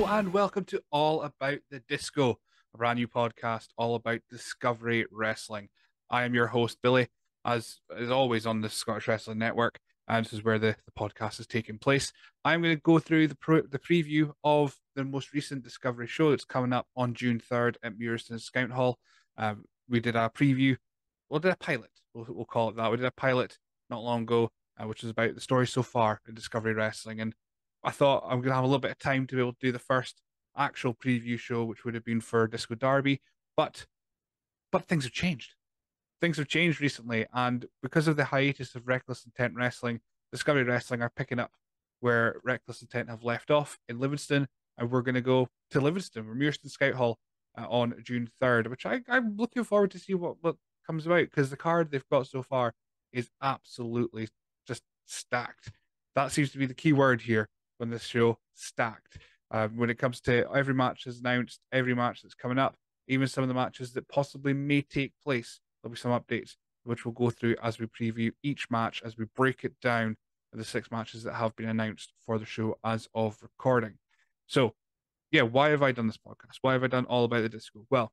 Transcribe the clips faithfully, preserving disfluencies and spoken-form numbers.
Hello and welcome to All About the Disco, a brand new podcast all about Discovery Wrestling. I am your host, Billy, as is always on the Scottish Wrestling Network, and this is where the, the podcast is taking place. I'm going to go through the pro, the preview of the most recent Discovery show that's coming up on June third at Myrston Scout Hall. Um, we did a preview, well, did a pilot, we'll, we'll call it that. We did a pilot not long ago, uh, which is about the story so far in Discovery Wrestling, and I thought I'm going to have a little bit of time to be able to do the first actual preview show, which would have been for Disco Derby, but but things have changed. Things have changed recently, and because of the hiatus of Reckless Intent Wrestling, Discovery Wrestling are picking up where Reckless Intent have left off in Livingston, and we're going to go to Livingston, or Myrston Scout Hall, uh, on June third, which I, I'm looking forward to see what, what comes about, because the card they've got so far is absolutely just stacked. That seems to be the key word here on this show, stacked. Um, when it comes to every match that's announced, every match that's coming up, even some of the matches that possibly may take place, there'll be some updates which we'll go through as we preview each match, as we break it down the six matches that have been announced for the show as of recording. So, yeah, why have I done this podcast? Why have I done All About the Disco? Well,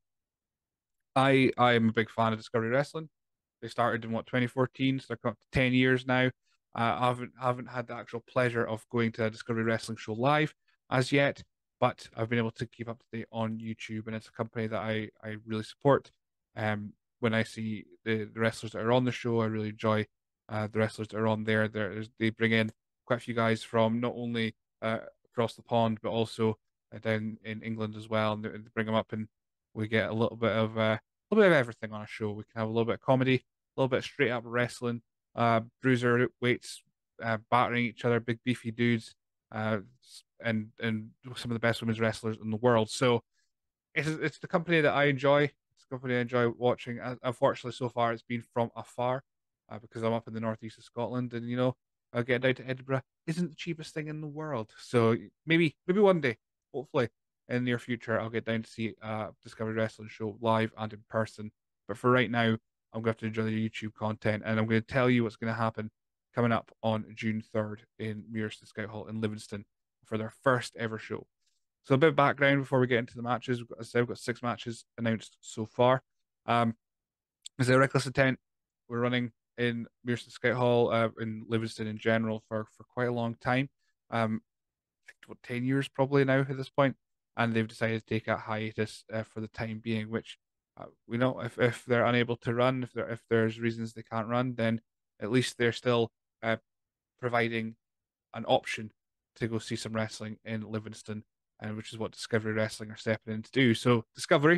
I I am a big fan of Discovery Wrestling. They started in what, twenty fourteen, so they're coming up to ten years now. Uh, I haven't haven't had the actual pleasure of going to a Discovery Wrestling show live as yet, but I've been able to keep up to date on YouTube, and it's a company that I I really support. Um, when I see the, the wrestlers that are on the show, I really enjoy uh, the wrestlers that are on there. There, they bring in quite a few guys from not only uh, across the pond, but also uh, down in England as well, and they, they bring them up, and we get a little bit of uh, a little bit of everything on a show. We can have a little bit of comedy, a little bit of straight up wrestling, uh, bruiser weights, uh, battering each other, big beefy dudes, uh, and and some of the best women's wrestlers in the world. So it's it's the company that I enjoy. It's a company I enjoy watching. Uh, Unfortunately, so far it's been from afar, uh, because I'm up in the northeast of Scotland, and you know, uh, getting down to Edinburgh isn't the cheapest thing in the world. So maybe maybe one day, hopefully in the near future, I'll get down to see a Discovery Wrestling show live and in person. But for right now, I'm going to have to enjoy the YouTube content, and I'm going to tell you what's going to happen coming up on June third in Myrston Scout Hall in Livingston for their first ever show. So a bit of background before we get into the matches. We've got, as I said, we've got six matches announced so far. Um, as a Reckless Intent, we're running in Myrston Scout Hall, uh, in Livingston in general for, for quite a long time. Um, I think what, ten years probably now at this point, and they've decided to take a hiatus uh, for the time being, which uh, we know if, if they're unable to run, if there if there's reasons they can't run, then at least they're still uh, providing an option to go see some wrestling in Livingston, and which is what Discovery Wrestling are stepping in to do. So Discovery,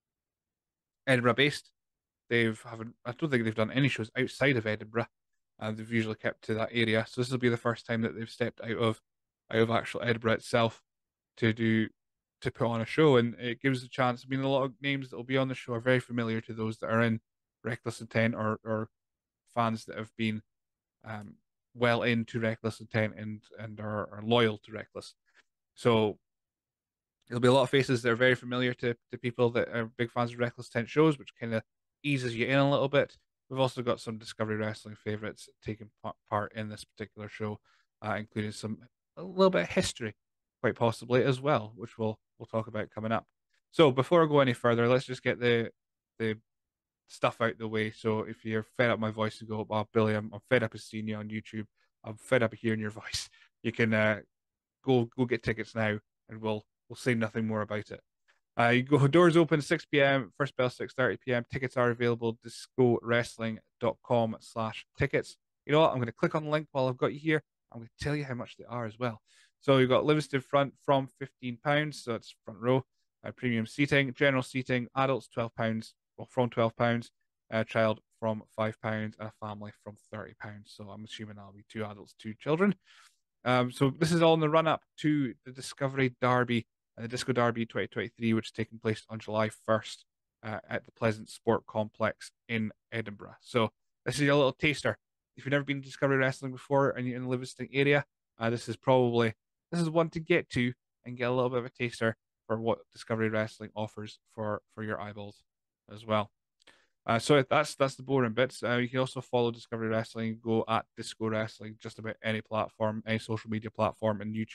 Edinburgh based, they've haven't I don't think they've done any shows outside of Edinburgh, and they've usually kept to that area. So this will be the first time that they've stepped out of out of actual Edinburgh itself to do to put on a show, and it gives a chance. I mean, a lot of names that will be on the show are very familiar to those that are in Reckless Intent, or or fans that have been um, well into Reckless Intent and and are, are loyal to Reckless. So there'll be a lot of faces that are very familiar to to people that are big fans of Reckless Intent shows, which kind of eases you in a little bit. We've also got some Discovery Wrestling favorites taking part in this particular show, uh, including some a little bit of history, quite possibly as well, which we'll we'll talk about coming up. So before I go any further, let's just get the the stuff out the way. So if you're fed up my voice and go, "Oh, Billy, I'm, I'm fed up of seeing you on YouTube. I'm fed up of hearing your voice," you can uh, go go get tickets now, and we'll we'll say nothing more about it. Uh, you go doors open six p m. First bell six thirty p m. Tickets are available disco wrestling dot com slash tickets. You know what? I'm going to click on the link while I've got you here. I'm going to tell you how much they are as well. So you've got Livingston front from fifteen pounds, so it's front row. Uh, premium seating, general seating, adults twelve pounds, well, from twelve pounds, a child from five pounds, and a family from thirty pounds. So I'm assuming that'll be two adults, two children. Um, so this is all in the run up to the Discovery Derby and the Disco Derby twenty twenty-three, which is taking place on July first uh, at the Pleasant Sport Complex in Edinburgh. So this is a little taster. If you've never been to Discovery Wrestling before and you're in the Livingston area, uh, this is probably this is one to get to and get a little bit of a taster for what Discovery Wrestling offers for for your eyeballs as well. Uh, so that's that's the boring bits. Uh, you can also follow Discovery Wrestling. Go at Disco Wrestling, just about any platform, any social media platform, and YouTube.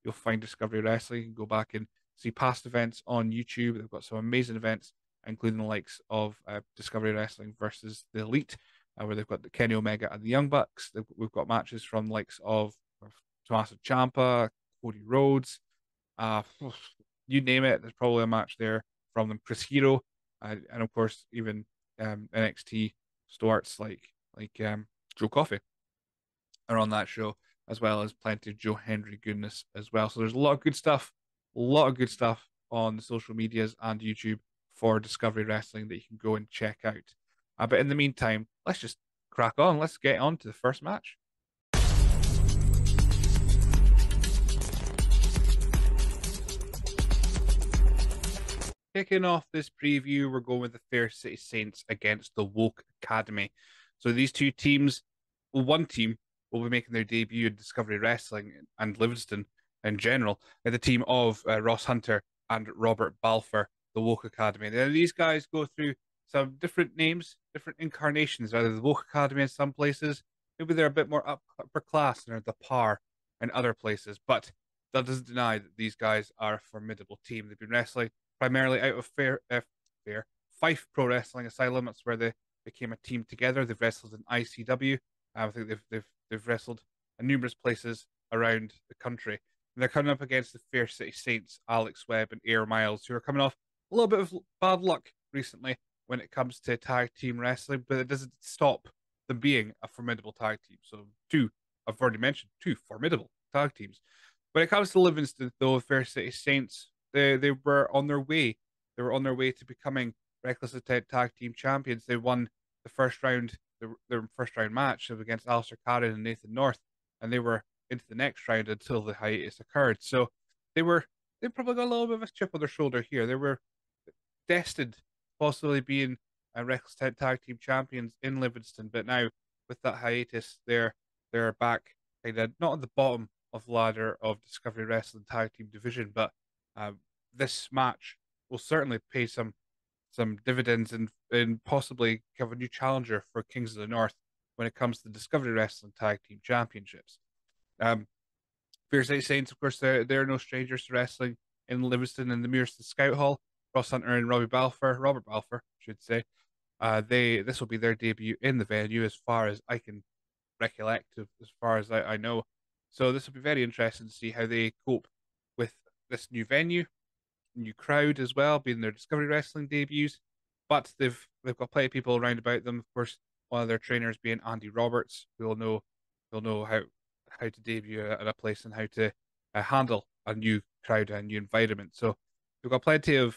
you'll find Discovery Wrestling. You can go back and see past events on YouTube. They've got some amazing events, including the likes of uh, Discovery Wrestling versus the Elite, uh, where they've got the Kenny Omega and the Young Bucks. They've, we've got matches from the likes of, of Tommaso Ciampa, Cody Rhodes, uh, you name it. There's probably a match there from them. Chris Hero, uh, and of course even um, N X T starts like like um, Joe Coffey are on that show, as well as plenty of Joe Hendry goodness as well. So there's a lot of good stuff, a lot of good stuff on the social medias and YouTube for Discovery Wrestling that you can go and check out. Uh, but in the meantime, let's just crack on. Let's get on to the first match. Kicking off this preview, we're going with the Fair City Saints against the Woke Academy. So these two teams, well, one team will be making their debut in Discovery Wrestling and Livingston in general, and the team of uh, Ross Hunter and Robert Balfour, the Woke Academy. Now, these guys go through some different names, different incarnations, either the Woke Academy in some places, maybe they're a bit more up, upper class and are the par in other places, but that doesn't deny that these guys are a formidable team. They've been wrestling primarily out of Fair, uh, Fair Fife Pro Wrestling Asylum. That's where they became a team together. They've wrestled in I C W. Um, I think they've they've they've wrestled in numerous places around the country. And they're coming up against the Fair City Saints, Alex Webb and Air Myles, who are coming off a little bit of bad luck recently when it comes to tag team wrestling, but it doesn't stop them being a formidable tag team. So two, I've already mentioned, two formidable tag teams. When it comes to Livingston, though, Fair City Saints, they they were on their way. They were on their way to becoming Reckless Intent Tag Team Champions. They won the first round, their, their first round match against Alastor, Kharon and Nathan North, and they were into the next round until the hiatus occurred. So they were they probably got a little bit of a chip on their shoulder here. They were destined possibly being a Reckless Intent Tag Team Champions in Livingston, but now with that hiatus, they're they're back kind of not at the bottom of the ladder of Discovery Wrestling Tag Team Division, but um, this match will certainly pay some some dividends and and possibly give a new challenger for Kings of the North when it comes to the Discovery Wrestling Tag Team Championships. Um, Fair City Saints, of course, they're, they're no strangers to wrestling in Livingston and the Mearston Scout Hall. Ross Hunter and Robbie Balfour, Robert Balfour, I should say. Uh, they this will be their debut in the venue, as far as I can recollect, as far as I, I know. So this will be very interesting to see how they cope with this new venue, new crowd as well, being their Discovery Wrestling debuts. But they've they've got plenty of people around about them. Of course, one of their trainers being Andy Roberts, who will know will know how how to debut at a place and how to uh, handle a new crowd and new environment. So we've got plenty of,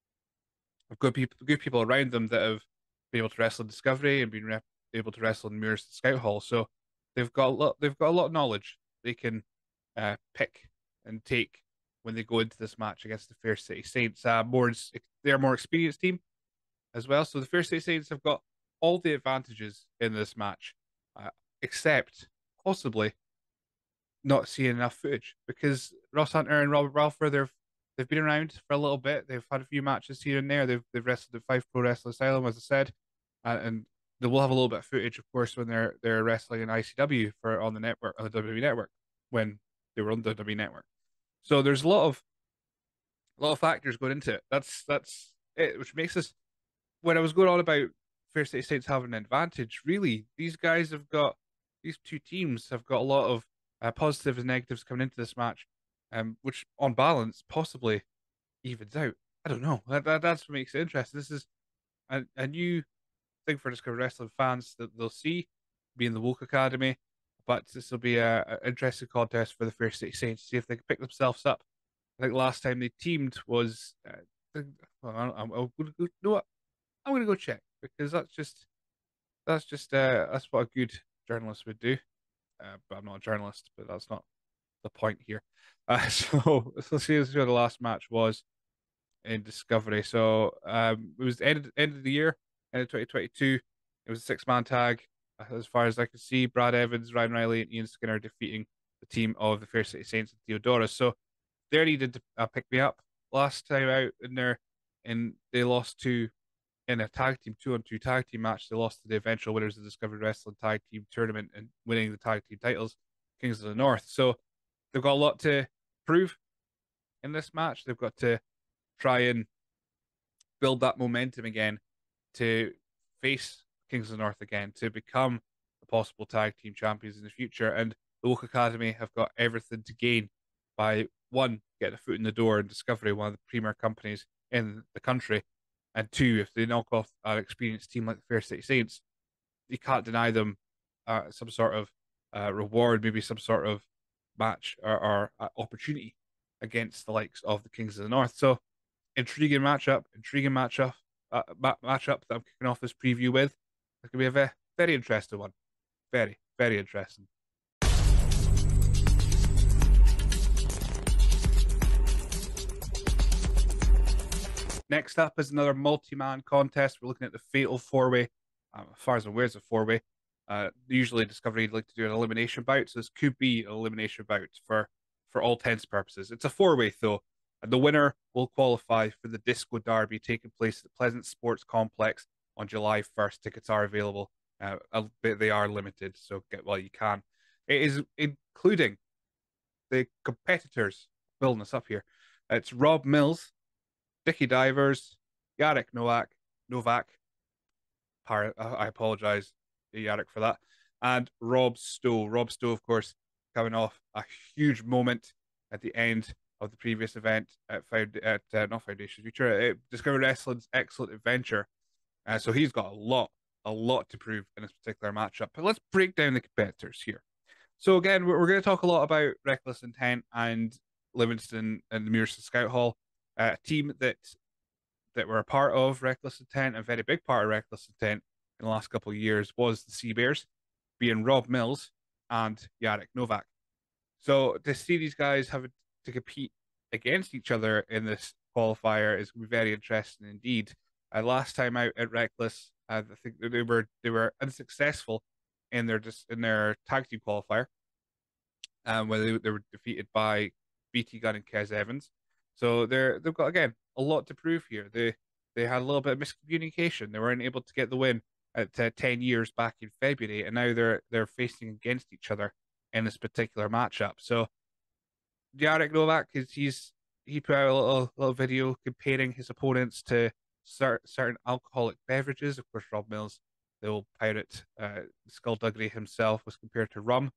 of good people good people around them that have been able to wrestle in Discovery and been re- able to wrestle in Muir's Scout Hall. So they've got a lot they've got a lot of knowledge they can uh, pick and take when they go into this match against the Fair City Saints. Uh, more they're a more experienced team as well. So the Fair City Saints have got all the advantages in this match, uh, except possibly not seeing enough footage, because Ross Hunter and Robert Balfour, they've they've been around for a little bit. They've had a few matches here and there. They've they've wrestled at Fife Pro Wrestling Asylum, as I said, uh, and they will have a little bit of footage, of course, when they're they're wrestling in I C W for on the network, on the W W E network, when they were on the W W E network. So there's a lot of a lot of factors going into it. That's that's it, which makes us. When I was going on about Fair City Saints having an advantage, really, these guys have got these two teams have got a lot of uh, positives and negatives coming into this match, um, which on balance possibly evens out. I don't know. That, that that's what makes it interesting. This is a, a new thing for Discovery Wrestling fans that they'll see being the Woke Academy, but this will be a, a interesting contest for the Fair City Saints to see if they can pick themselves up. I think last time they teamed was, uh, well, I'm, I'm, I'm gonna go, you know what? I'm gonna go check, because that's just that's just uh, that's what a good journalist would do. Uh, but I'm not a journalist, but that's not the point here. Uh, so, so let's see what the last match was in Discovery. So um, it was the end, end of the year, end of twenty twenty-two. It was a six man tag. As far as I could see, Brad Evans, Ryan Riley, and Ian Skinner defeating the team of the Fair City Saints and Theodorus. So they needed to uh, pick me up last time out in there, and they lost to in a tag team two on two tag team match. They lost to the eventual winners of the Discovery Wrestling Tag Team Tournament and winning the tag team titles, Kings of the North. So they've got a lot to prove in this match. They've got to try and build that momentum again to face Kings of the North again, to become the possible tag team champions in the future. And the Woke Academy have got everything to gain by, one, getting a foot in the door in Discovery, one of the premier companies in the country, and two, if they knock off an experienced team like the Fair City Saints, you can't deny them uh, some sort of uh, reward, maybe some sort of match or, or uh, opportunity against the likes of the Kings of the North. So, intriguing matchup, intriguing matchup, uh, ma- matchup that I'm kicking off this preview with. It could be a very, very interesting one. Very, very interesting. Next up is another multi-man contest. We're looking at the Fatal Four-Way. Um, as far as I'm aware, it's a four-way. Uh, usually Discovery like to do an elimination bout, so this could be an elimination bout for, for all intents and purposes. It's a four-way, though. And the winner will qualify for the Disco Derby taking place at the Pleasant Sports Complex on July first. Tickets are available. Uh, they are limited, so get while you can. It is including the competitors building us up here. It's Robb Myles, Dickie Divers, Jarek Nowak, Nowak. I apologize, Jarek, for that. And Robb Stow. Robb Stow, of course, coming off a huge moment at the end of the previous event at, at uh, not Foundation Future, uh, Discovery Wrestling's Excellent Adventure. Uh, so he's got a lot, a lot to prove in this particular matchup. But let's break down the competitors here. So again, we're, we're going to talk a lot about Reckless Intent and Livingston and the Emersyn Scout Hall, uh, a team that that were a part of Reckless Intent, a very big part of Reckless Intent in the last couple of years was the Sea Bears, being Robb Myles and Jarek Nowak. So to see these guys have to compete against each other in this qualifier is very interesting indeed. Uh, last time out at Reckless, uh, I think they were they were unsuccessful in their just in their tag team qualifier, um, where they, they were defeated by B T Gunn and Kez Evans. So they're they've got again a lot to prove here. They they had a little bit of miscommunication. They weren't able to get the win at uh, ten years back in February, and now they're they're facing against each other in this particular matchup. So Jarek Nowak is he's he put out a little little video comparing his opponents to cer- certain alcoholic beverages. Of course, Robb Myles, the old pirate, uh, Skullduggery himself, was compared to rum.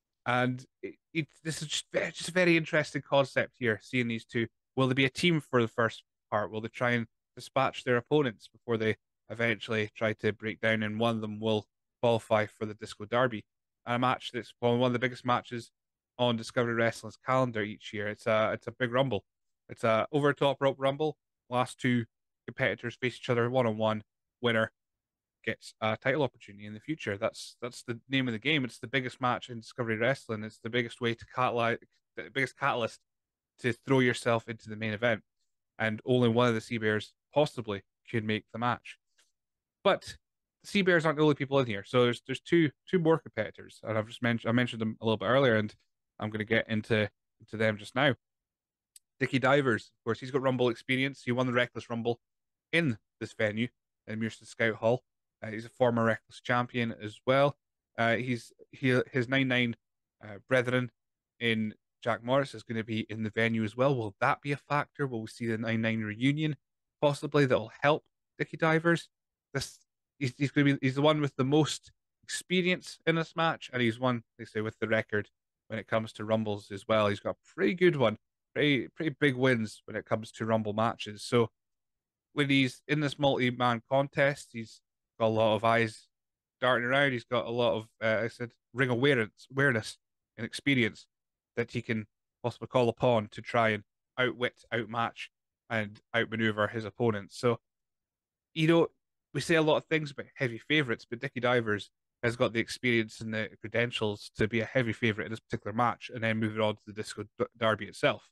And it, it, this is just, just a very interesting concept here, seeing these two. Will they be a team for the first part? Will they try and dispatch their opponents before they eventually try to break down? And one of them will qualify for the Disco Derby, a match that's one of the biggest matches on Discovery Wrestling's calendar each year. It's a it's a big rumble. It's a over top rope rumble. Last two competitors face each other one on one. Winner gets a title opportunity in the future. That's that's the name of the game. It's the biggest match in Discovery Wrestling. It's the biggest way to catalyze, the biggest catalyst to throw yourself into the main event. And only one of the Sea Bears possibly could make the match. But the Sea Bears aren't the only people in here. So there's there's two two more competitors, and I've just mentioned I mentioned them a little bit earlier, and I'm going to get into into them just now. Dickie Divers, of course, he's got Rumble experience. He won the Reckless Rumble in this venue in Emersyn Scout Hall. Uh, he's a former Reckless champion as well. Uh, he's he his nine nine uh, brethren in Jack Morris is going to be in the venue as well. Will that be a factor? Will we see the nine nine reunion possibly that will help Dickie Divers? This he's, he's going to be he's the one with the most experience in this match, and he's one they say with the record when it comes to Rumbles as well. He's got a pretty good one, pretty pretty big wins when it comes to Rumble matches. So when he's in this multi-man contest, he's got a lot of eyes darting around. He's got a lot of, uh, I said, ring awareness, awareness and experience that he can possibly call upon to try and outwit, outmatch, and outmaneuver his opponents. So, you know, we say a lot of things about heavy favourites, but Dickie Divers has got the experience and the credentials to be a heavy favourite in this particular match and then move it on to the Disco Derby itself.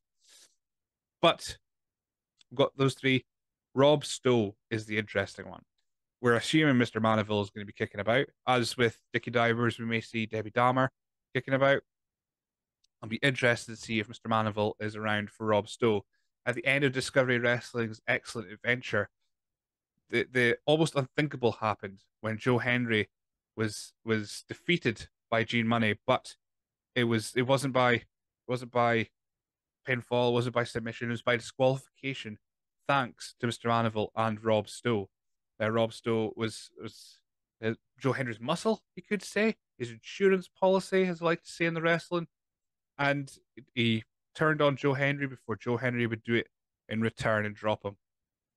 But we've got those three. Robb Stow is the interesting one. We're assuming Mister Maniville is going to be kicking about. As with Dickie Divers, we may see Debbie Dahmer kicking about. I'll be interested to see if Mister Maniville is around for Robb Stow. At the end of Discovery Wrestling's Excellent Adventure, the, the almost unthinkable happened when Joe Hendry was was defeated by Gene Money, but it was it wasn't by it wasn't by pinfall, it wasn't by submission, it was by disqualification, thanks to Mister Manival and Robb Stow. Uh, Robb Stow was was uh, Joe Hendry's muscle, you could say, his insurance policy, as I like to say in the wrestling, and he turned on Joe Hendry before Joe Hendry would do it in return and drop him.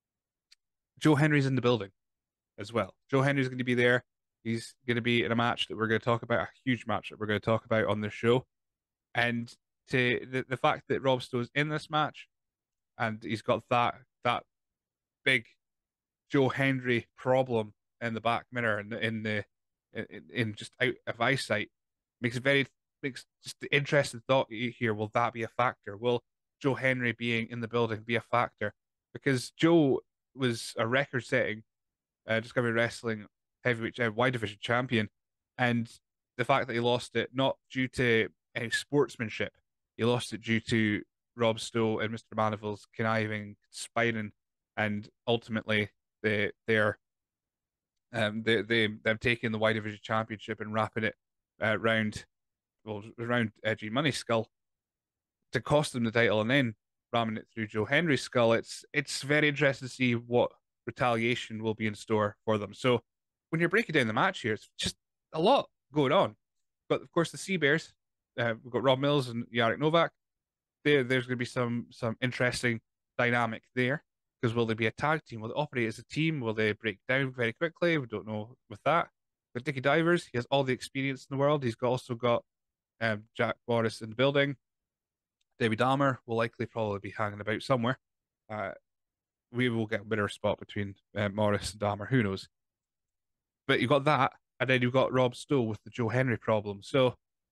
Joe Hendry's in the building as well. Joe Hendry's going to be there. He's going to be in a match that we're going to talk about, a huge match that we're going to talk about on this show. And to the, the fact that Robb Stow's in this match and he's got that that big Joe Hendry problem in the back mirror in the in the in, in just out of eyesight makes it very makes just the interesting thought here. Will that be a factor? Will Joe Hendry being in the building be a factor? Because Joe was a record-setting uh, Discovery Wrestling heavyweight uh, wide division champion, and the fact that he lost it not due to any sportsmanship, he lost it due to Robb Stow and Mister Manival's conniving, conspiring, and ultimately they they're um they they them taking the wide division championship and wrapping it uh, round well around Edgy Money's skull to cost them the title, and then ramming it through Joe Hendry's skull. It's it's very interesting to see what retaliation will be in store for them. So when you're breaking down the match here, it's just a lot going on. But of course, the Sea Bears, uh, we've got Rob Mills and Jarek Nowak. There, there's going to be some some interesting dynamic there, because will they be a tag team? Will they operate as a team? Will they break down very quickly? We don't know with that. But Dickie Divers, he has all the experience in the world. He's got, also got um, Jack Morris in the building. David Dahmer will likely probably be hanging about somewhere. Uh, we will get a better spot between uh, Morris and Dahmer. Who knows? But you've got that, and then you've got Robb Stow with the Joe Hendry problem. So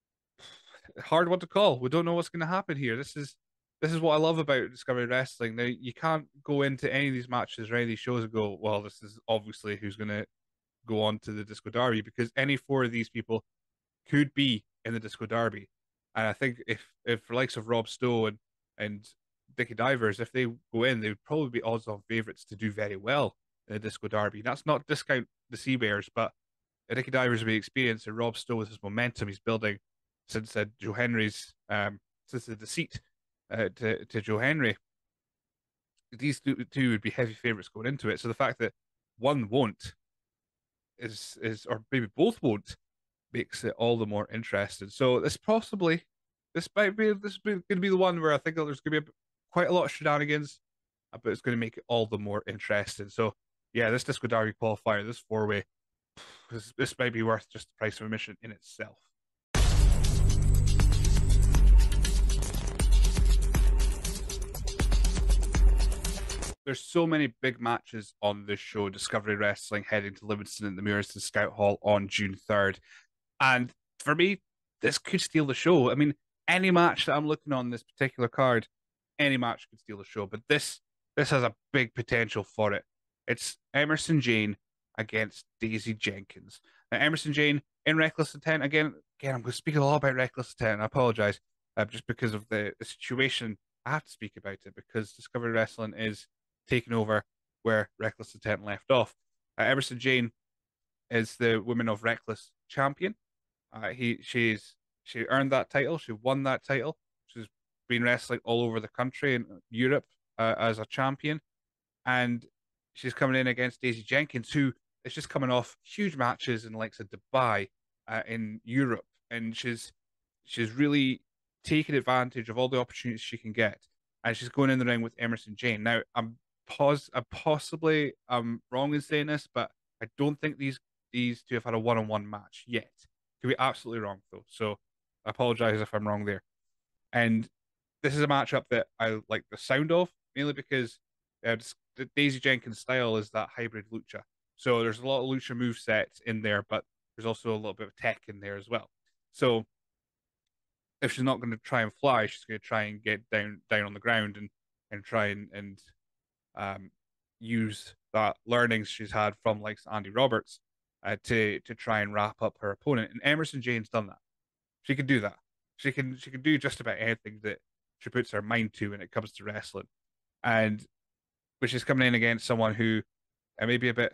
hard one to call. We don't know what's going to happen here. This is this is what I love about Discovery Wrestling. Now you can't go into any of these matches or any of these shows and go, well, this is obviously who's going to go on to the Disco Derby, because any four of these people could be in the Disco Derby. And I think if if the likes of Robb Stow and and Dickie Divers, if they go in, they would probably be odds-on favourites to do very well in the Disco Derby. That's not discount the Sea Bears, but Dickie Divers will be experienced, and Robb Stow with his momentum he's building since uh, Joe Hendry's um since the deceit uh, to to Joe Hendry. These two, two would be heavy favourites going into it. So the fact that one won't is is or maybe both won't makes it all the more interesting. So this possibly this might be this is going to be the one where I think there's going to be a, quite a lot of shenanigans, but it's going to make it all the more interesting. So yeah, this Disco Derby qualifier, this four way, this, this might be worth just the price of admission in itself. There's so many big matches on this show. Discovery Wrestling heading to Livingston at the Mearston Scout Hall on June third. And for me, this could steal the show. I mean, any match that I'm looking on this particular card, any match could steal the show. But this this has a big potential for it. It's Emersyn Jayne against Daisy Jenkins. Now, Emersyn Jayne in Reckless Intent. Again, again, I'm going to speak a lot about Reckless Intent. I apologize, uh, just because of the, the situation. I have to speak about it because Discovery Wrestling is taking over where Reckless Intent left off. Uh, Emersyn Jayne is the Women of Reckless champion. Uh, he she's she earned that title. She won that title. She's been wrestling all over the country and Europe uh, as a champion, and she's coming in against Daisy Jenkins, who is just coming off huge matches in likes of Dubai, uh, in Europe, and she's she's really taking advantage of all the opportunities she can get, and she's going in the ring with Emersyn Jayne. Now, I'm pos I possibly I'm wrong in saying this, but I don't think these these two have had a one-on-one match yet. Could be absolutely wrong though, so I apologize if I'm wrong there. And this is a matchup that I like the sound of, mainly because uh, the Daisy Jenkins style is that hybrid lucha. So there's a lot of lucha move sets in there, but there's also a little bit of tech in there as well. So if she's not going to try and fly, she's going to try and get down down on the ground and and try and and um, use that learnings she's had from like Andy Roberts uh, to to try and wrap up her opponent. And Emersyn Jayne's done that. She can do that. She can she can do just about anything that she puts her mind to when it comes to wrestling. And but she's coming in against someone who uh, maybe a bit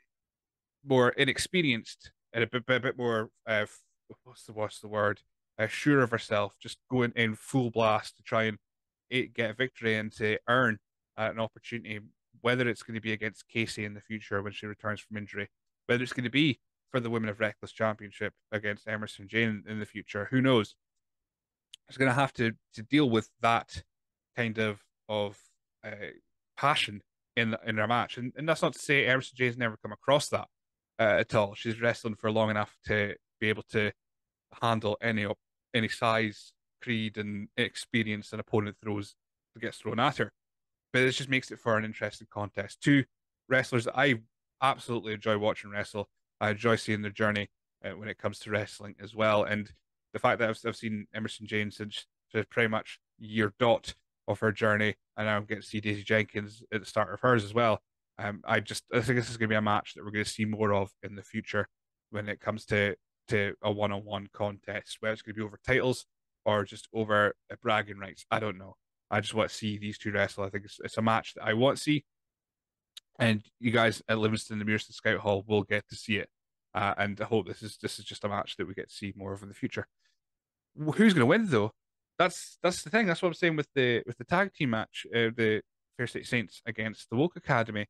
more inexperienced and a bit, a bit more uh, what's the what's the word uh, sure of herself, just going in full blast to try and get a victory and to earn uh, an opportunity, whether it's going to be against Casey in the future when she returns from injury, whether it's going to be for the Women of Reckless Championship against Emersyn Jayne in the future, who knows? Is going to have to to deal with that kind of of uh, passion in in their match, and and that's not to say Emersyn Jayne's never come across that uh, at all. She's wrestling for long enough to be able to handle any any size, creed, and experience an opponent throws gets thrown at her. But it just makes it for an interesting contest. Two wrestlers that I absolutely enjoy watching wrestle. I enjoy seeing their journey uh, when it comes to wrestling as well. And the fact that I've, I've seen Emersyn Jayne since pretty much year dot of her journey, and now I'm getting to see Daisy Jenkins at the start of hers as well. Um, I just I think this is going to be a match that we're going to see more of in the future when it comes to to a one-on-one contest, whether it's going to be over titles or just over uh, bragging rights. I don't know. I just want to see these two wrestle. I think it's, it's a match that I want to see, and you guys at Livingston, the Mearston Scout Hall, will get to see it. Uh, and I hope this is this is just a match that we get to see more of in the future. Who's going to win though? That's that's the thing. That's what I'm saying with the with the tag team match, uh, the Fair State Saints against the Woke Academy.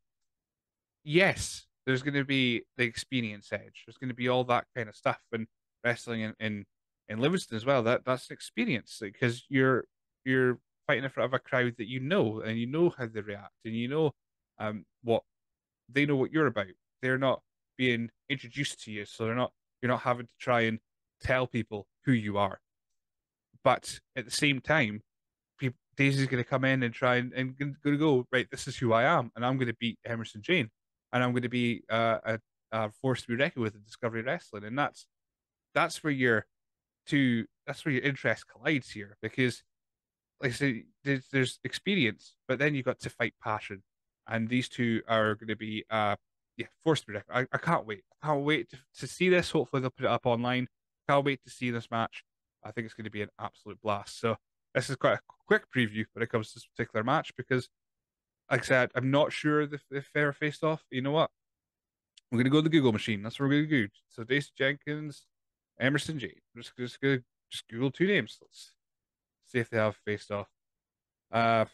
Yes, there's going to be the experience edge. There's going to be all that kind of stuff, and wrestling in in, in Livingston as well. That that's an experience because you're you're fighting in front of a crowd that you know, and you know how they react, and you know um what they know what you're about. They're not being introduced to you, so they're not you're not having to try and tell people who you are. But at the same time, people, Daisy's going to come in and try and, and going to go, right, this is who I am, and I'm going to beat Emersyn Jayne, and I'm going to be uh, a, a force to be reckoned with in Discovery Wrestling, and that's that's where your two that's where your interest collides here, because like I say, there's, there's experience, but then you've got to fight passion, and these two are going to be uh yeah force to be reckoned. I, I can't wait. I can't wait to, to see this. Hopefully they'll put it up online. Can't wait to see this match. I think it's going to be an absolute blast. So this is quite a quick preview when it comes to this particular match because, like I said, I'm not sure if, if they're faced off. You know what? We're going to go to the Google machine. That's what we're going to do. So Daisy Jenkins, Emersyn Jayne. We're just, just going to just Google two names. Let's see if they have faced off. Uh,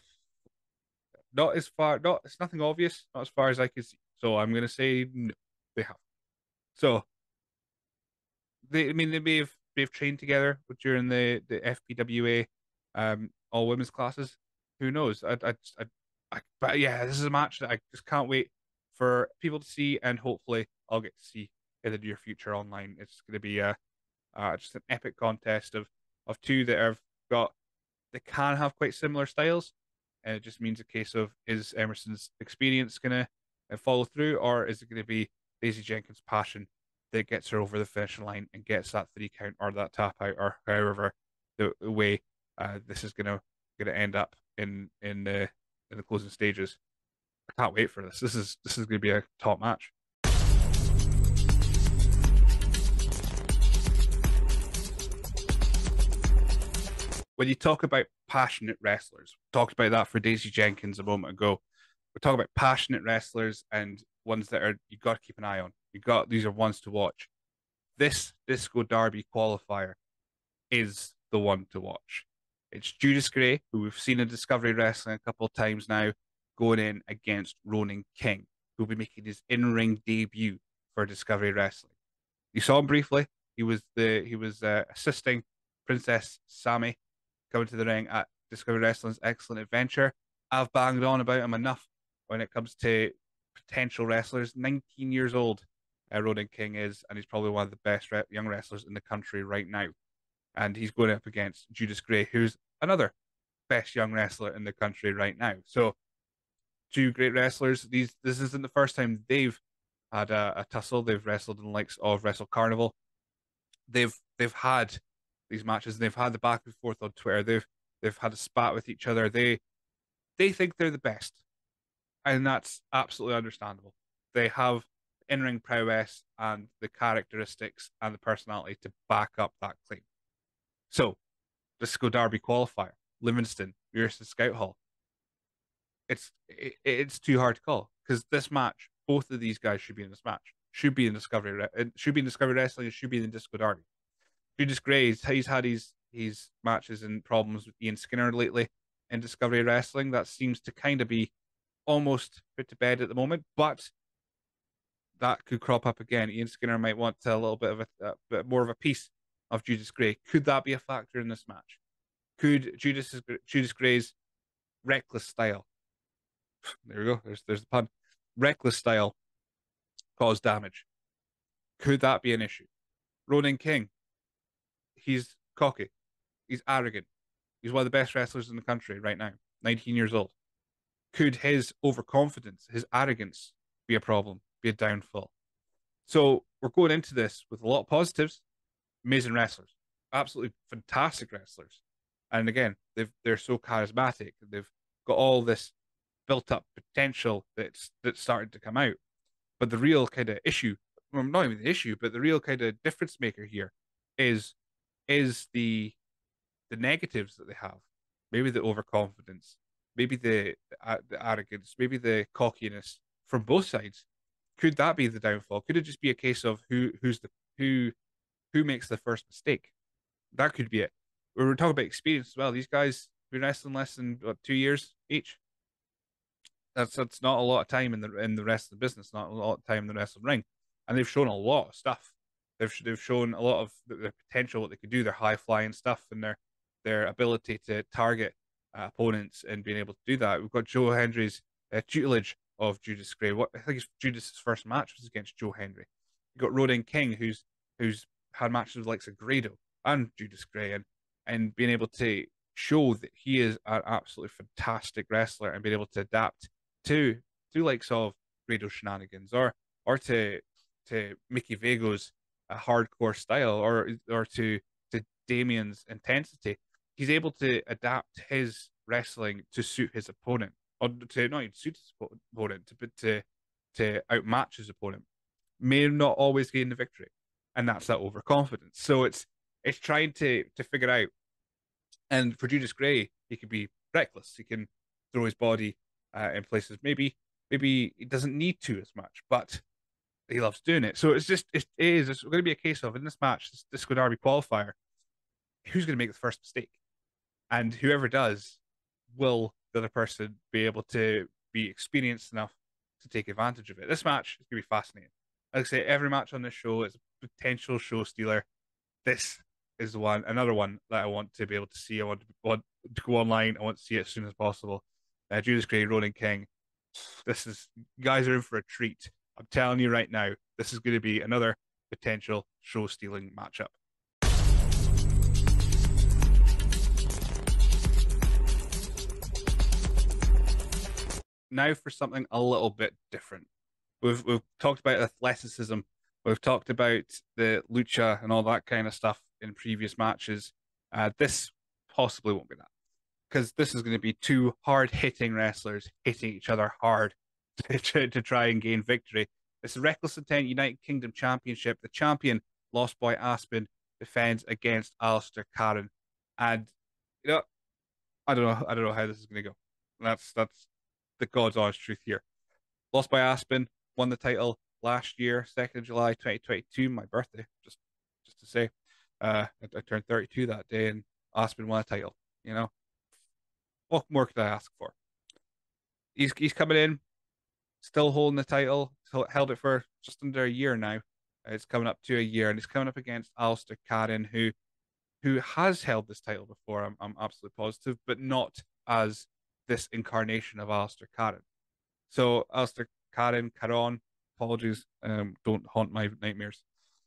not as far. Not it's nothing obvious. Not as far as I can see. So I'm going to say no, they have. So they, I mean, they may have they've trained together during the the F P W A um all women's classes. Who knows? I, I, I, I, but yeah, this is a match that I just can't wait for people to see, and hopefully I'll get to see in the near future online. It's going to be a uh, just an epic contest of of two that have got they can have quite similar styles, and it just means a case of is Emerson's experience going to follow through, or is it going to be Daisy Jenkins' passion that gets her over the finish line and gets that three count or that tap out or however the, the way uh, this is gonna gonna end up in in the in the closing stages. I can't wait for this. This is this is gonna be a top match. When you talk about passionate wrestlers, we talked about that for Daisy Jenkins a moment ago. We talk about passionate wrestlers and ones that are you've got to keep an eye on. You got these are ones to watch. This Disco Derby qualifier is the one to watch. It's Judas Gray, who we've seen in Discovery Wrestling a couple of times now, going in against Ronan King, who'll be making his in-ring debut for Discovery Wrestling. You saw him briefly. He was the he was uh, assisting Princess Sammy coming to the ring at Discovery Wrestling's Excellent Adventure. I've banged on about him enough when it comes to potential wrestlers. nineteen years old, uh, Ronan King is, and he's probably one of the best re- young wrestlers in the country right now. And he's going up against Judas Gray, who's another best young wrestler in the country right now. So, two great wrestlers. These this isn't the first time they've had a, a tussle. They've wrestled in the likes of Wrestle Carnival. They've they've had these matches, and they've had the back and forth on Twitter. They've they've had a spat with each other. They they think they're the best, and that's absolutely understandable. They have in-ring prowess and the characteristics and the personality to back up that claim. So, Disco Derby qualifier, Livingston, Mearston Scout Hall. It's it, it's too hard to call because this match, both of these guys should be in this match. Should be in Discovery. It should be in Discovery Wrestling. It should be in Disco Derby. Judas Gray, he's, he's had his his matches and problems with Ian Skinner lately. in Discovery Wrestling. That seems to kind of be almost put to bed at the moment, but that could crop up again. Ian Skinner might want a little bit of a, a bit more of a piece of Judas Gray. Could that be a factor in this match? Could Judas Judas Gray's reckless style, there we go, there's there's the pun, reckless style cause damage? Could that be an issue? Ronan King, he's cocky, he's arrogant, he's one of the best wrestlers in the country right now, nineteen years old. Could his overconfidence, his arrogance be a problem, be a downfall? So we're going into this with a lot of positives, amazing wrestlers, absolutely fantastic wrestlers. And again, they've they're so charismatic. They've got all this built up potential that's that's starting to come out. But the real kind of issue, well, not even the issue, but the real kind of difference maker here is is the the negatives that they have. Maybe the overconfidence, maybe the the arrogance, maybe the cockiness from both sides. Could that be the downfall? Could it just be a case of who who's the who who makes the first mistake? That could be it. We were talking about experience as well. These guys have been wrestling less than what, two years each. That's that's not a lot of time in the in the rest of the business, not a lot of time in the wrestling ring, and they've shown a lot of stuff. They've they've shown a lot of their potential, what they could do, their high flying stuff, and their their ability to target uh, opponents and being able to do that. We've got Joe Hendry's uh, tutelage of Judas Gray. What I think his Judas's first match was against Joe Hendry. You've got Ronan King, who's who's had matches with likes of Grado and Judas Gray, and and being able to show that he is an absolutely fantastic wrestler and being able to adapt to to likes of Grado shenanigans, or or to to Mickey Vago's uh, hardcore style, or or to to Damien's intensity. He's able to adapt his wrestling to suit his opponent, or to not even suit his opponent, to but to to outmatch his opponent. May not always gain the victory, and that's that overconfidence. So it's it's trying to to figure out. And for Judas Gray, he could be reckless. He can throw his body uh, in places maybe maybe he doesn't need to as much, but he loves doing it. So it's just it is it's going to be a case of, in this match, this Disco Derby qualifier, who's going to make the first mistake, and whoever does, will the other person be able to be experienced enough to take advantage of it? This match is going to be fascinating. Like I say, every match on this show is a potential show stealer. This is the one, another one that I want to be able to see. I want to, want to go online. I want to see it as soon as possible. Uh, Judas Gray, Ronan King. This is, you guys are in for a treat. I'm telling you right now, this is going to be another potential show stealing matchup. Now for something a little bit different. We've we've talked about athleticism. We've talked about the lucha and all that kind of stuff in previous matches. Uh, this possibly won't be that, because this is going to be two hard-hitting wrestlers hitting each other hard to, to, to try and gain victory. It's the Reckless Intent United Kingdom Championship. The champion, Lost Boy Aspen, defends against Alastor, Kharon. And you know, I don't know, I don't know how this is going to go. That's that's the God's honest truth here. Lost Boy Aspen won the title last year, second of July twenty twenty-two, my birthday, just just to say. Uh, I, I turned thirty-two that day, and Aspen won a title. You know, what more could I ask for? He's he's coming in, still holding the title. Held it for just under a year now. It's coming up to a year, and he's coming up against Alastor, Kharon, who who has held this title before. I'm I'm absolutely positive, but not as this incarnation of Alastor, Kharon. So Alastor, Kharon, Kharon, apologies, um, don't haunt my nightmares.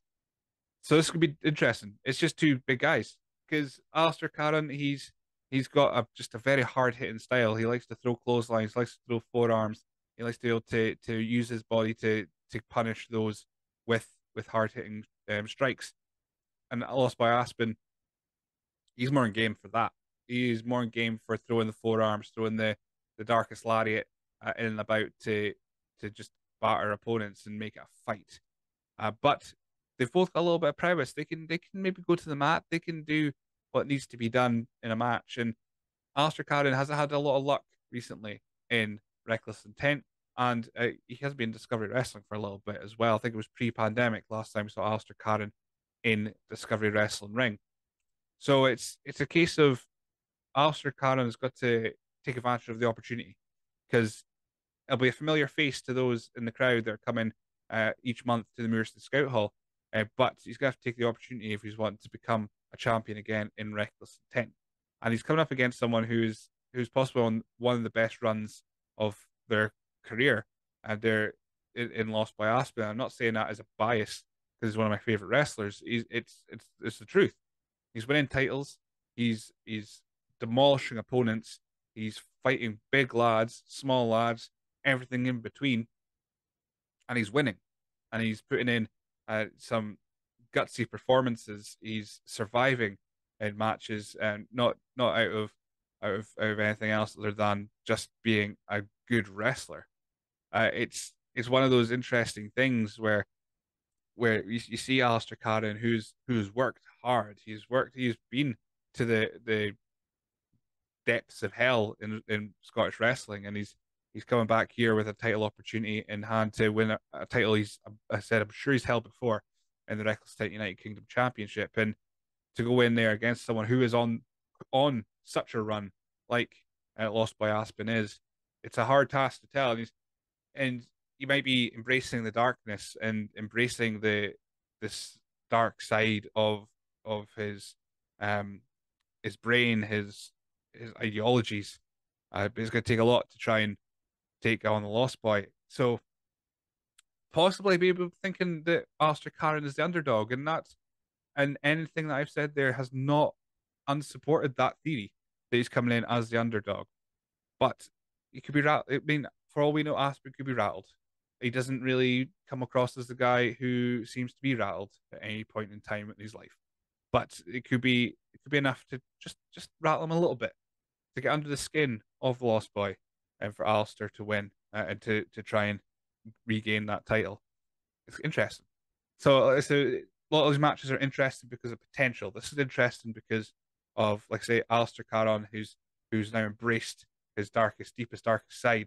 So this could be interesting. It's just two big guys, because Alastor, Kharon, he's he's got a, just a very hard hitting style. He likes to throw clotheslines, likes to throw forearms. He likes to be able to to use his body to to punish those with with hard hitting um, strikes. And Lost by Aspen, he's more in game for that. He's more in game for throwing the forearms, throwing the the darkest lariat uh, in and about to to just batter opponents and make it a fight. Uh, but they've both got a little bit of prowess. They can they can maybe go to the mat. They can do what needs to be done in a match. And Alastor, Kharon hasn't had a lot of luck recently in Reckless Intent, and uh, he has been in Discovery Wrestling for a little bit as well. I think it was pre-pandemic last time we saw Alastor, Kharon in Discovery Wrestling ring. So it's it's a case of Alastor Kharon has got to take advantage of the opportunity because it'll be a familiar face to those in the crowd that are coming uh, each month to the Mearston Scout Hall. Uh, but he's going to have to take the opportunity if he's wanting to become a champion again in Reckless Intent. And he's coming up against someone who's who's possibly on one of the best runs of their career, and they're in, in Lost by Aspen. I'm not saying that as a bias because he's one of my favorite wrestlers. He's, it's it's it's the truth. He's winning titles. He's he's demolishing opponents. He's fighting big lads, small lads, everything in between, and he's winning. And he's putting in uh, some gutsy performances. He's surviving in matches, and not not out of out of out of anything else other than just being a good wrestler. Uh, it's it's one of those interesting things where where you, you see Alastor Kharon, who's who's worked hard. He's worked. He's been to the the depths of hell in in Scottish wrestling, and he's he's coming back here with a title opportunity in hand to win a, a title. He's I said I'm sure he's held before in the Reckless State United Kingdom Championship, and to go in there against someone who is on on such a run like uh, Lost by Aspen is, it's a hard task to tell. And he's and he might be embracing the darkness and embracing the this dark side of of his um his brain, his his ideologies. Uh, but it's going to take a lot to try and take on the Lost Boy. So possibly maybe thinking that Alastor Kharon is the underdog, and that's and anything that I've said there has not unsupported that theory that he's coming in as the underdog. But he could be rattled. I mean, for all we know, Aspen could be rattled. He doesn't really come across as the guy who seems to be rattled at any point in time in his life. But it could be it could be enough to just just rattle him a little bit, to get under the skin of the Lost Boy, and for Alastor to win uh, and to to try and regain that title. It's interesting. So, so a lot of these matches are interesting because of potential. This is interesting because of, like I say, Alastor Kharon, who's who's now embraced his darkest, deepest, darkest side,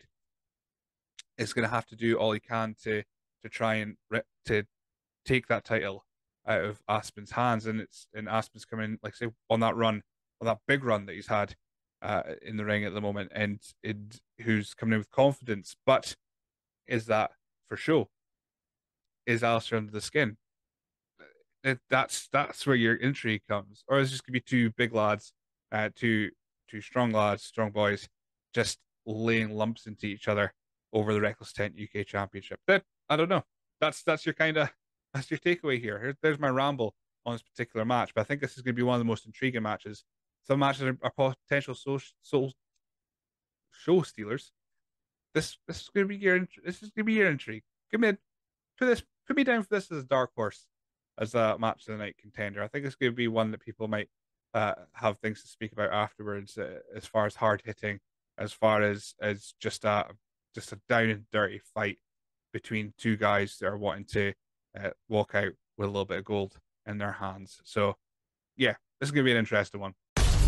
is going to have to do all he can to to try and to take that title out of Aspen's hands. And it's and Aspen's coming, like I say, on that run, on that big run that he's had uh, in the ring at the moment, and it, who's coming in with confidence. But is that for show? Is Alastor under the skin? It, that's that's where your intrigue comes, or is it just gonna be two big lads, uh, two two strong lads, strong boys, just laying lumps into each other over the Reckless Tent U K Championship? That I don't know. That's that's your kind of that's your takeaway here. Here. There's my ramble on this particular match, but I think this is going to be one of the most intriguing matches. Some matches are, are potential soul, soul show stealers. This this is going to be your this is going to be your intrigue. Give me a, put this put me down for this as a dark horse, as a match of the night contender. I think it's going to be one that people might uh, have things to speak about afterwards, uh, as far as hard hitting, as far as as just a just a down and dirty fight between two guys that are wanting to uh, walk out with a little bit of gold in their hands. So, yeah, this is going to be an interesting one.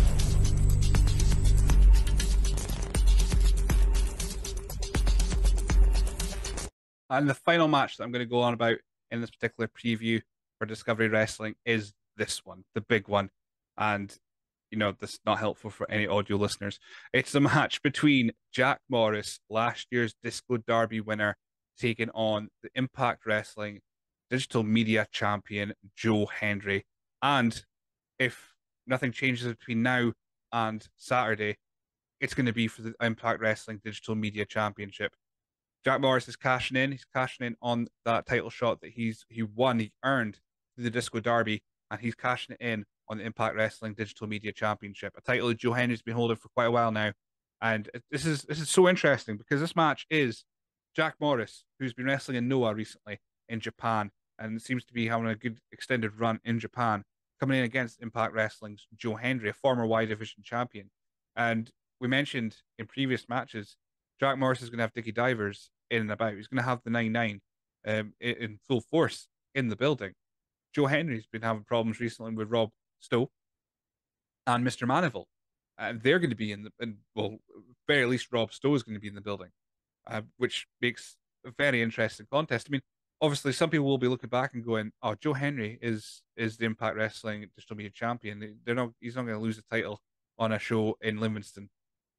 And the final match that I'm going to go on about in this particular preview for Discovery Wrestling is this one, the big one. And, you know, this is not helpful for any audio listeners. It's a match between Jack Morris, last year's Disco Derby winner, taking on the Impact Wrestling digital media champion, Joe Hendry. And if nothing changes between now and Saturday, it's going to be for the Impact Wrestling Digital Media Championship. Jack Morris is cashing in. He's cashing in on that title shot that he's he won, he earned through the Disco Derby, and he's cashing it in on the Impact Wrestling Digital Media Championship, a title that Joe Hendry's been holding for quite a while now. And this is this is so interesting because this match is Jack Morris, who's been wrestling in Noah recently in Japan and seems to be having a good extended run in Japan, coming in against Impact Wrestling's Joe Hendry, a former Y Division champion. And we mentioned in previous matches, Jack Morris is going to have Dickie Divers in and about. He's going to have the nine nine um, in full force in the building. Joe Hendry's been having problems recently with Robb, Stow, and Mister Manival. And they're going to be in the, in, well, very least Robb Stow is going to be in the building, uh, which makes a very interesting contest. I mean, obviously, some people will be looking back and going, "Oh, Joe Hendry is is the Impact Wrestling Digital Media Champion. They're not. He's not going to lose the title on a show in Livingston.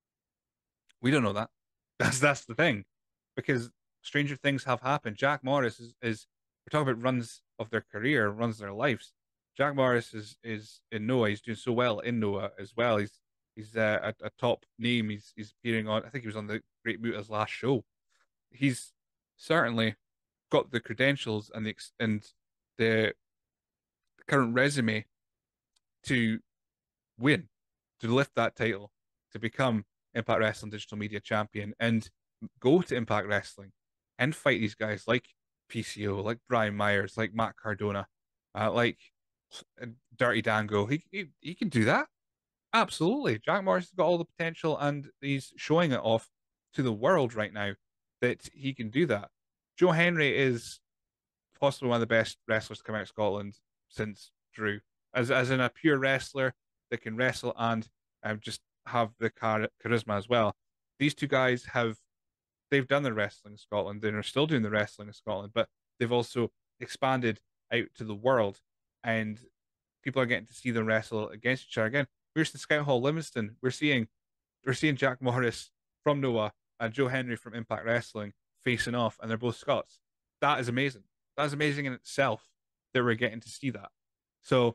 We don't know that. That's that's the thing, because stranger things have happened. Jack Morris is is we're talking about runs of their career, runs of their lives. Jack Morris is is in Noah. He's doing so well in Noah as well. He's he's uh, a, a top name. He's he's appearing on. I think he was on the Great Muta's last show. He's certainly got the credentials and the and the current resume to win, to lift that title, to become Impact Wrestling Digital Media Champion, and go to Impact Wrestling and fight these guys like P C O, like Brian Myers, like Matt Cardona, uh, like uh, Dirty Dango. He, he he can do that. Absolutely. Jack Morris has got all the potential, and he's showing it off to the world right now that he can do that. Joe Hendry is possibly one of the best wrestlers to come out of Scotland since Drew, as as in a pure wrestler that can wrestle and um, just have the char charisma as well. These two guys have they've done the wrestling in Scotland. They're still doing the wrestling in Scotland, but they've also expanded out to the world, and people are getting to see them wrestle against each other again. Here's the Scout Hall Livingston. We're seeing we're seeing Jack Morris from Noah and Joe Hendry from Impact Wrestling facing off, and they're both Scots. That is amazing. That is amazing in itself that we're getting to see that. So,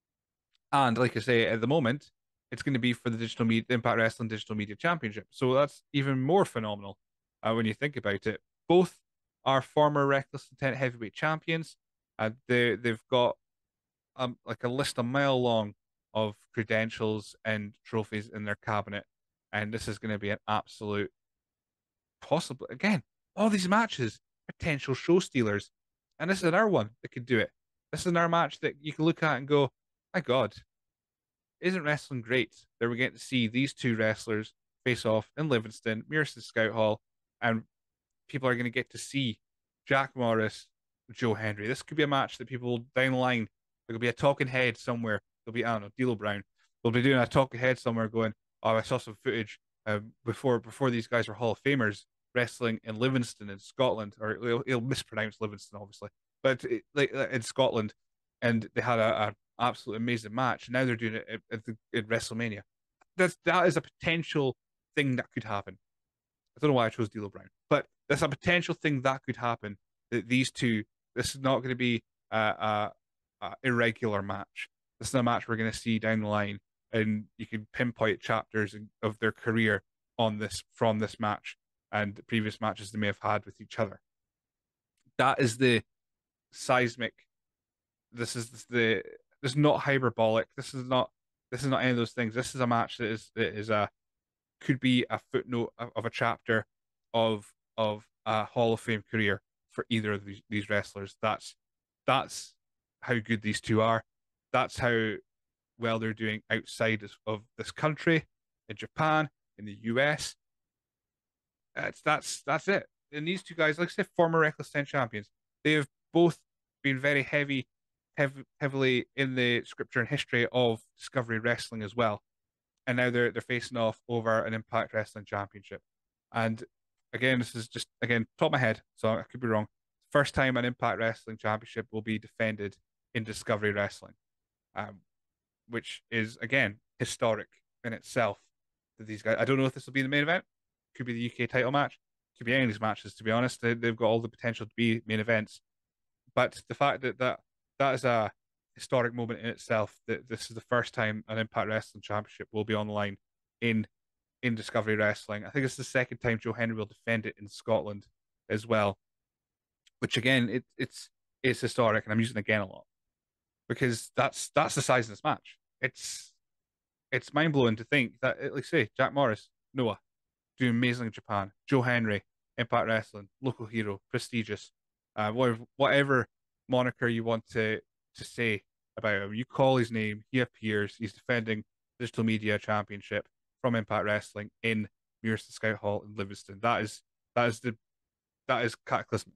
and like I say, at the moment, it's going to be for the digital media, Impact Wrestling Digital Media Championship. So that's even more phenomenal uh, when you think about it. Both are former Reckless Intent heavyweight champions. Uh, they they've got um like a list a mile long of credentials and trophies in their cabinet, and this is going to be an absolute possible again. All these matches, potential show stealers, and this is another one that could do it. This is another match that you can look at and go, my God, isn't wrestling great that we're getting to see these two wrestlers face off in Livingston, Mearson Scout Hall, and people are going to get to see Jack Morris, Joe Hendry. This could be a match that people down the line, there could be a talking head somewhere. There'll be, I don't know, D'Lo Brown. We'll be doing a talking head somewhere going, oh, I saw some footage uh, before before these guys were Hall of Famers wrestling in Livingston in Scotland, or he'll, he'll mispronounce Livingston, obviously, but it, like in Scotland, and they had a, a absolutely amazing match. Now they're doing it at, at, the, at WrestleMania. That's that is a potential thing that could happen. I don't know why I chose D'Lo Brown, but that's a potential thing that could happen. That these two, this is not going to be a, a, a irregular match. This is a match we're going to see down the line, and you can pinpoint chapters of their career on this from this match and previous matches they may have had with each other. That is the seismic. This is the. This is not hyperbolic. This is not. This is not any of those things. This is a match that is that is a could be a footnote of, of a chapter of of a Hall of Fame career for either of these, these wrestlers. That's that's how good these two are. That's how well they're doing outside of, of this country, in Japan, in the U S. That's that's that's it. And these two guys, like I said, former Reckless Ten champions, they have both been very heavy, heavy, heavily in the scripture and history of Discovery Wrestling as well. And now they're they're facing off over an Impact Wrestling Championship. And again, this is just again top of my head, so I could be wrong. First time an Impact Wrestling Championship will be defended in Discovery Wrestling, um, which is again historic in itself. That these guys, I don't know if this will be the main event. Could be the U K title match. Could be any of these matches. To be honest, they, they've got all the potential to be main events. But the fact that that that is a historic moment in itself, that this is the first time an Impact Wrestling Championship will be on the line in in Discovery Wrestling. I think it's the second time Joe Hendry will defend it in Scotland as well, which again it, it's it's historic, and I'm using again a lot because that's that's the size of this match. It's it's mind blowing to think that, like say, Jack Morris, Noah, doing amazing in Japan, Joe Hendry, Impact Wrestling, local hero, prestigious, uh, whatever, whatever moniker you want to to say about him. You call his name, he appears. He's defending Digital Media Championship from Impact Wrestling in Mearson Scout Hall in Livingston. That is that is the that is cataclysmic.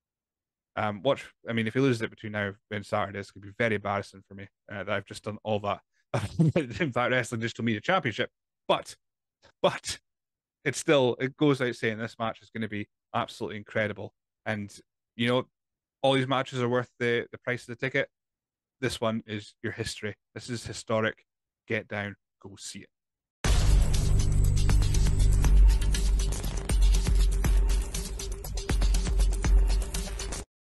Um, watch. I mean, if he loses it between now and Saturday, it's going to be very embarrassing for me uh, that I've just done all that Impact Wrestling Digital Media Championship. But but it's still it goes out saying this match is going to be absolutely incredible. And you know, all these matches are worth the the price of the ticket. This one is your history. This is historic. Get down, go see it.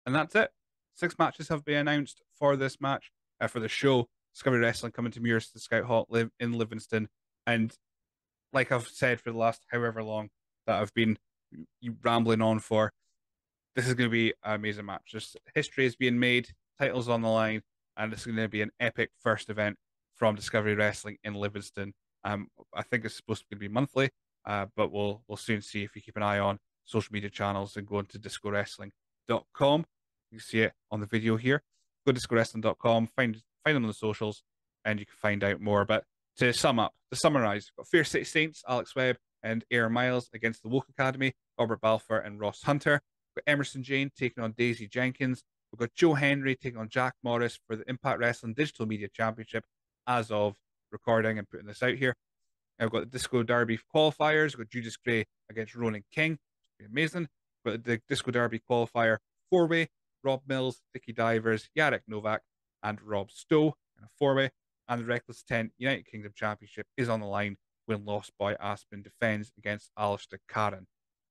And that's it. Six matches have been announced for this match, uh, for the show. Discovery Wrestling coming to Muirs to Scout Hall live in Livingston. And like I've said for the last however long that I've been rambling on for, this is going to be an amazing match. Just history is being made, titles on the line, and it's going to be an epic first event from Discovery Wrestling in Livingston. Um, I think it's supposed to be monthly, uh, but we'll we'll soon see if you keep an eye on social media channels and go into disco wrestling dot com. You can see it on the video here. Go to disco wrestling dot com, find find them on the socials, and you can find out more. But to sum up, to summarize, we've got Fair City Saints, Alex Webb, and Aaron Myles against the Woke Academy, Robert Balfour and Ross Hunter. We've got Emersyn Jayne taking on Daisy Jenkins. We've got Joe Hendry taking on Jack Morris for the Impact Wrestling Digital Media Championship as of recording and putting this out here. I've got the Disco Derby qualifiers. We've got Judas Gray against Ronan King. It's amazing. We've got the Disco Derby qualifier four-way. Rob Mills, Dickie Divers, Jarek Nowak, and Robb Stow in a four-way. And the Reckless ten United Kingdom Championship is on the line when Lost Boy Aspen defends against Alastor Kharon.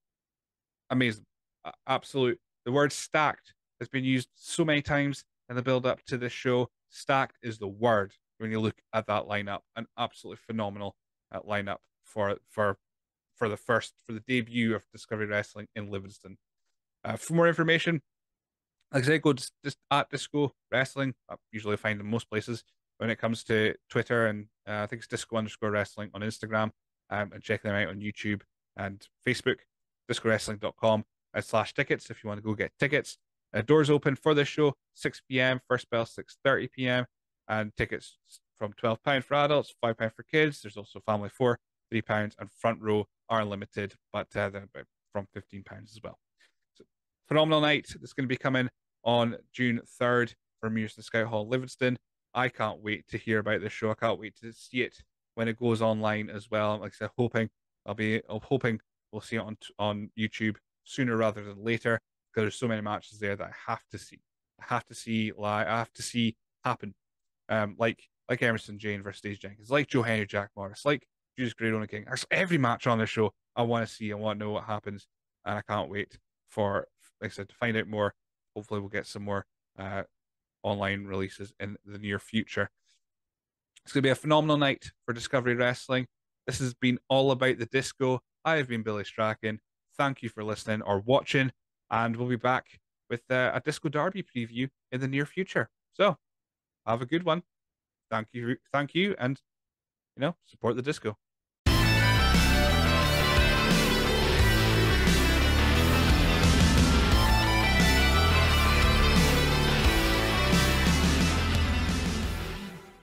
Amazing. Absolute. The word stacked has been used so many times in the build-up to this show. Stacked is the word when you look at that lineup. An absolutely phenomenal uh, lineup for for for the first for the debut of Discovery Wrestling in Livingston. Uh, for more information, like I said, go just, just at Disco Wrestling. I usually find them most places when it comes to Twitter, and uh, I think it's Disco underscore Wrestling on Instagram, um, and check them out on YouTube and Facebook. disco wrestling dot com uh, slash tickets if you want to go get tickets. Uh, doors open for this show six p m First bell six thirty p m and tickets from twelve pounds for adults, five pounds for kids. There's also family four, three pounds, and front row are limited, but uh, they're from fifteen pounds as well. So, phenomenal night that's going to be coming on June third from Muirs Scout Hall, Livingston. I can't wait to hear about this show. I can't wait to see it when it goes online as well. Like I said, hoping I'll be, I'm hoping we'll see it on on YouTube sooner rather than later, because there's so many matches there that I have to see. I have to see live. I have to see happen. Um, like like Emersyn Jayne versus Daisy Jenkins, like Joe Hendry, Jack Morris, like Judas Gray, Ronan King. There's every match on the show I want to see. I want to know what happens, and I can't wait for, like I said, to find out more. Hopefully, we'll get some more uh, online releases in the near future. It's going to be a phenomenal night for Discovery Wrestling. This has been all about the disco. I have been Billy Strachan. Thank you for listening or watching, and we'll be back with uh, a Disco Derby preview in the near future. So, have a good one. Thank you, thank you, and you know, support the disco.